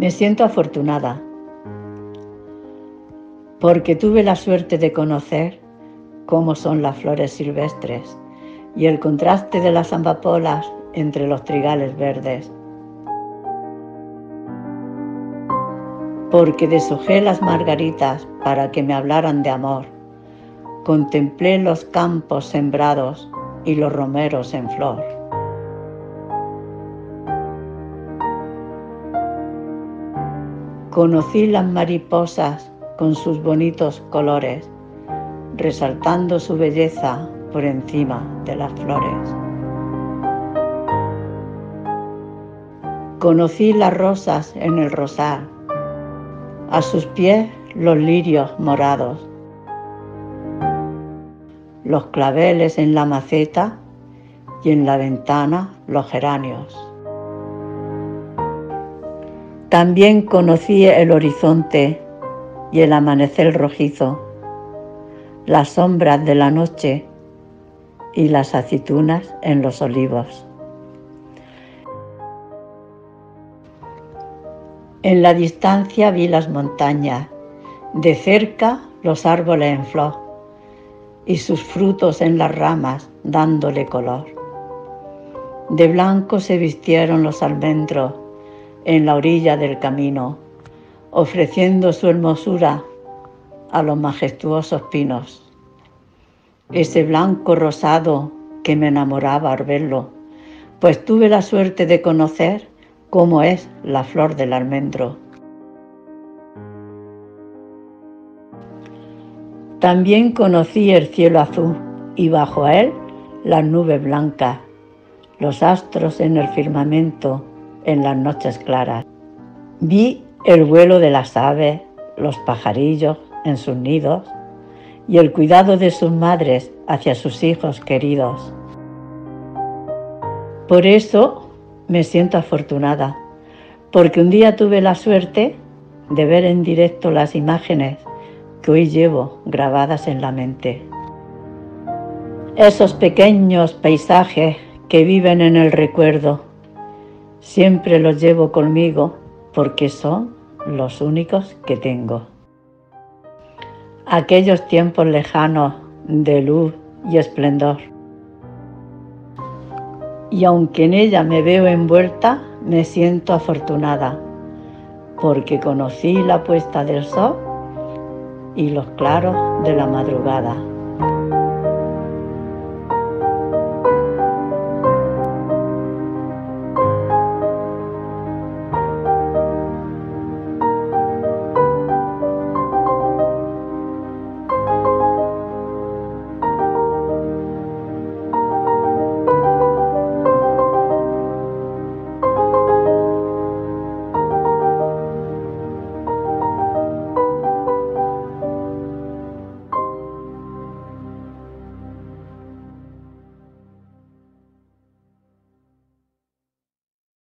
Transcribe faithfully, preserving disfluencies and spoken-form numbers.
Me siento afortunada porque tuve la suerte de conocer cómo son las flores silvestres y el contraste de las amapolas entre los trigales verdes. Porque deshojé las margaritas para que me hablaran de amor. Contemplé los campos sembrados y los romeros en flor. Conocí las mariposas con sus bonitos colores, resaltando su belleza por encima de las flores. Conocí las rosas en el rosal, a sus pies los lirios morados, los claveles en la maceta y en la ventana los geranios. También conocí el horizonte y el amanecer rojizo, las sombras de la noche y las aceitunas en los olivos. En la distancia vi las montañas, de cerca los árboles en flor y sus frutos en las ramas dándole color. De blanco se vistieron los almendros en la orilla del camino, ofreciendo su hermosura a los majestuosos pinos. Ese blanco rosado que me enamoraba al verlo, pues tuve la suerte de conocer cómo es la flor del almendro. También conocí el cielo azul y bajo él las nubes blancas, los astros en el firmamento en las noches claras. Vi el vuelo de las aves, los pajarillos en sus nidos y el cuidado de sus madres hacia sus hijos queridos. Por eso me siento afortunada, porque un día tuve la suerte de ver en directo las imágenes que hoy llevo grabadas en la mente. Esos pequeños paisajes que viven en el recuerdo, siempre los llevo conmigo porque son los únicos que tengo. Aquellos tiempos lejanos de luz y esplendor. Y aunque en ella me veo envuelta, me siento afortunada porque conocí la puesta del sol y los claros de la madrugada.